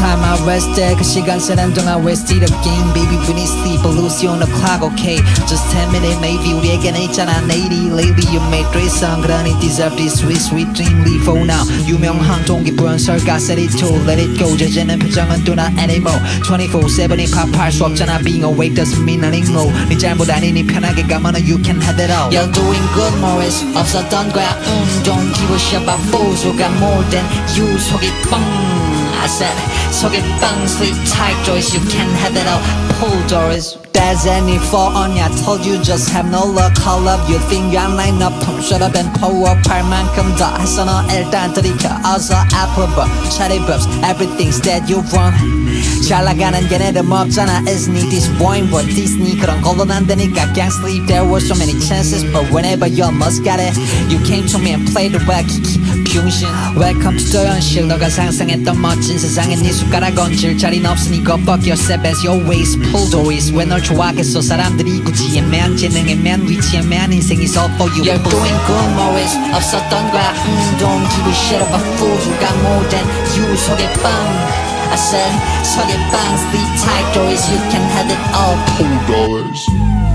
time I rested 그 시간 쓰는 동안 wasted again Baby we need sleep but lose you on the clock okay Just 10 minutes maybe 우리에게는 있잖아 내일이 Lately you made great song 그러니 deserve this sweet sweet dream leave for now 유명한 동기부연설가 set it to let it go 제재는 표정은 또 not anymore 24/7이 팝할 수 없잖아 Being awake doesn't mean nothing more 네 잘못 아니니 편하게 가면은 you can have it all You're doing good morries 없었던 거야 Don't give a shit about fools who got more than you 속이 뻥 I said 속이 뻥 sleep tight Joyce you can have it all pull doors There's any fault on you I told you just have no luck Call up you think I'm line up Shut up and pull up 할 만큼 더 했어 너 일단 들이켜 어서 앞으로 봐 Shawty bubs everything's that you want 잘 나가는 걔네들 없잖아 Isn't it disappointing but Disney 그런 걸로 안 되니까 Can't sleep there were so many chances But whenever you almost got it You came to me and played the wacky 병신 Welcome to 더 현실 너가 상상했던 멋진 세상에 네 숟가락 얹을 자리는 없으니까 Fuck yourself as your ways Pull doors 왜 널 좋아하겠어 사람들이 굳이 애매한 재능 애매한 위치 애매한 인생이 all for you You're doing good morries 없었던 거야 Don't give a shit about fools who got more than you 속에 빵 I said 속에 빵 sleep tight doors you can have it all Pull doors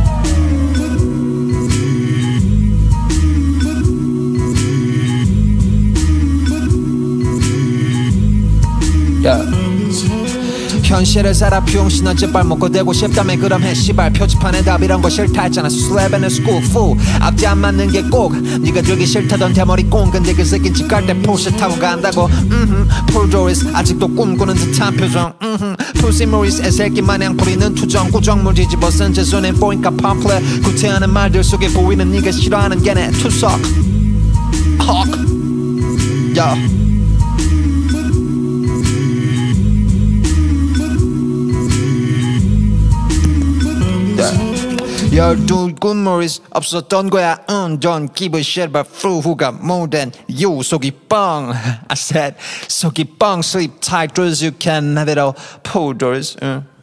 현실을 살아 병신아 제발 먹고 되고 싶다며 그럼 해 씨발 표지판에 답 이런 거 싫다 했잖아 슬랩에는 school fool 앞뒤 안 맞는 게 꼭 네가 들기 싫다던 대머리 꽁 근데 그 새끼 집 갈 때 포르쉐 타고 간다고 Poor Doris 아직도 꿈꾸는 듯한 표정 Pussy Morris 애새끼 마냥 부리는 투정 구정물 뒤집어 쓴 제 손에 보니까 pamphlet 구태하는 말들 속에 보이는 네가 싫어하는 걔네 투석 Hawk yeah. You're doing good morries 없었던 거야 Don't give a shit about fool who got more than you 속이 뻥 I said 속이 뻥 Sleep tight doors you can have it all Pull doors